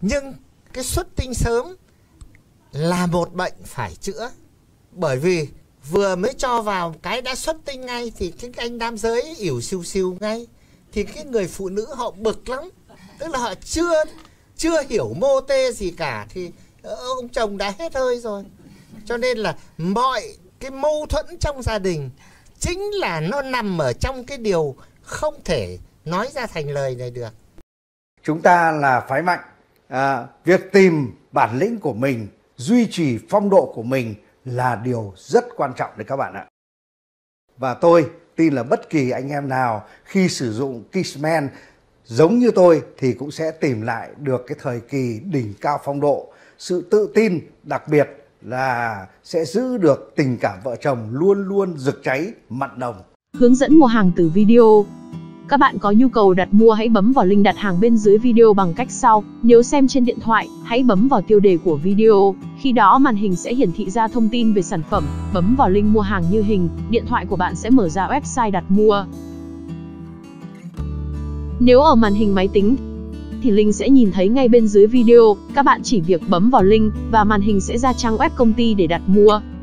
Nhưng cái xuất tinh sớm là một bệnh phải chữa. Bởi vì vừa mới cho vào cái đã xuất tinh ngay thì cái anh nam giới ỉu xìu xìu ngay. Thì cái người phụ nữ họ bực lắm. Tức là họ chưa hiểu mô tê gì cả thì ông chồng đã hết hơi rồi. Cho nên là mọi cái mâu thuẫn trong gia đình chính là nó nằm ở trong cái điều không thể nói ra thành lời này được. Chúng ta là phái mạnh. Việc tìm bản lĩnh của mình, duy trì phong độ của mình là điều rất quan trọng đấy các bạn ạ. Và tôi tin là bất kỳ anh em nào khi sử dụng Kissman giống như tôi thì cũng sẽ tìm lại được cái thời kỳ đỉnh cao phong độ, sự tự tin, đặc biệt là sẽ giữ được tình cảm vợ chồng luôn luôn rực cháy, mặn nồng. Hướng dẫn mua hàng từ video. Các bạn có nhu cầu đặt mua hãy bấm vào link đặt hàng bên dưới video bằng cách sau. Nếu xem trên điện thoại, hãy bấm vào tiêu đề của video. Khi đó màn hình sẽ hiển thị ra thông tin về sản phẩm. Bấm vào link mua hàng như hình, điện thoại của bạn sẽ mở ra website đặt mua. Nếu ở màn hình máy tính thì link sẽ nhìn thấy ngay bên dưới video. Các bạn chỉ việc bấm vào link và màn hình sẽ ra trang web công ty để đặt mua.